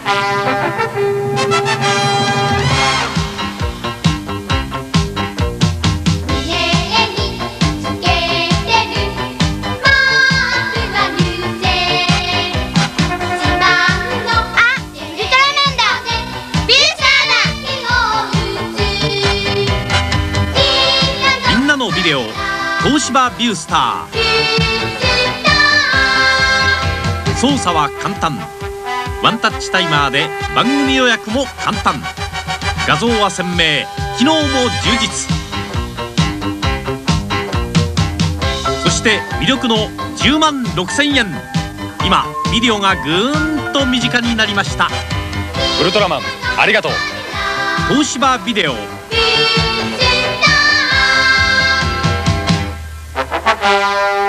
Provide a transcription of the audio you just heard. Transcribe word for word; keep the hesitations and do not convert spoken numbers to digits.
ビデオ東芝ビュースター。操作は簡単。ワンタッチタイマーで番組予約も簡単。画像は鮮明、機能も充実。そして魅力のじゅうまんろくせんえん。今ビデオがぐーんと身近になりました。 ウルトラマンありがとう。 東芝ビデオ。 Thank you.